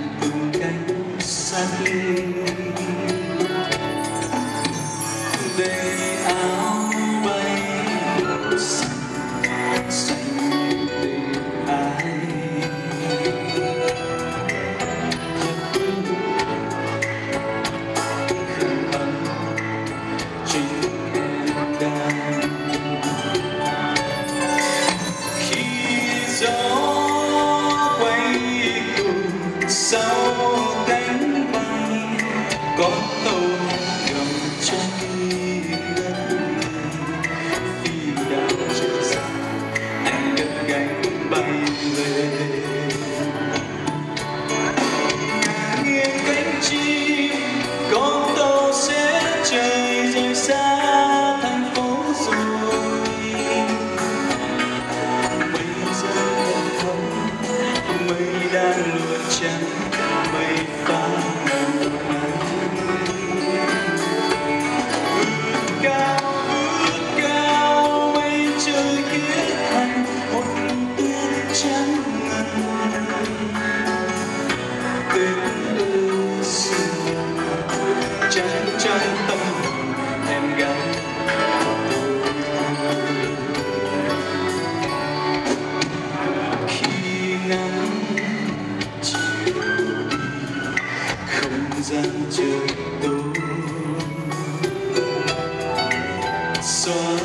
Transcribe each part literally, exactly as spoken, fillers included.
từng cánh sát lên để áo bay màu xanh xanh tình ai khăn ấm chính em đang khi gió quay cuồng sau cánh bay có tàu gầm chân bay về nghiêng cánh chim con tàu sẽ trời rời xa thành phố rồi mây rơi không mây đang luồn trắng mây phá màu vươn cao vươn cao mây trời kết thành một trắng ngần tiếng ư sương trắng trong tâm hồn em gái khi ngắm chiều đi không gian trời tối xóa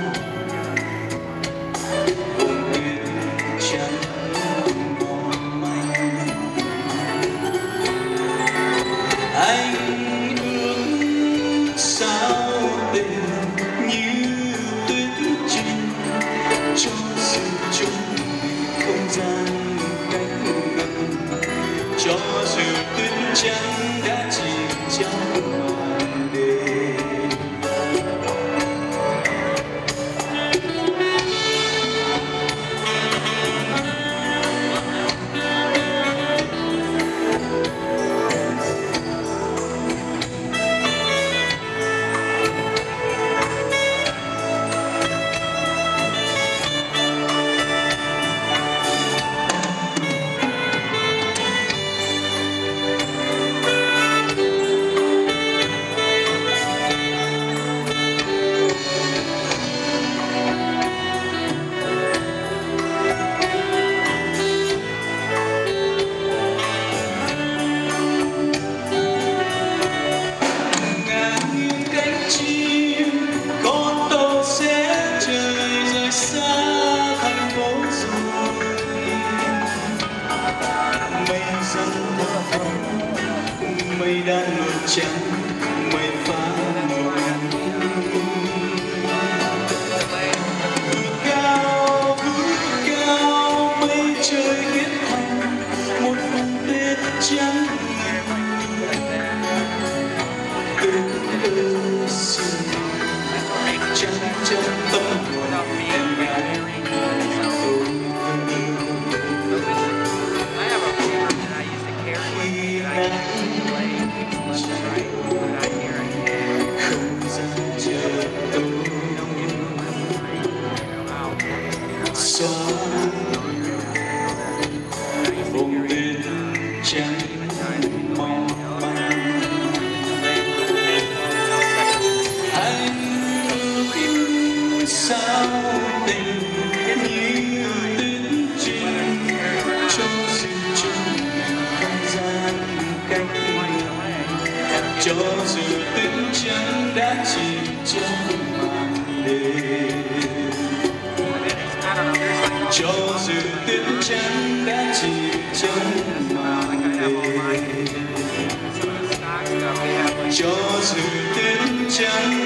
anh ước sao tình như tuyết trinh cho sự chung không gian cách gần cho sự tuyết trắng đã chìm trong màn đêm. Mây đang luồn trắng mây phá màu vươn cao vươn cao mây trời kết thành một vùng tuyết trắng tuyết ơi sương trắng trong tâm hồn em gái tôi xóa vùng tuyết trắng mong manh anh ước sao tình như tuyết trinh cho sự chung không gian cách cho sự tuyết trắng đã chìm trong màn đêm cho sự tuyết trắng đã chìm trong màn đêm cho sự tuyết trắng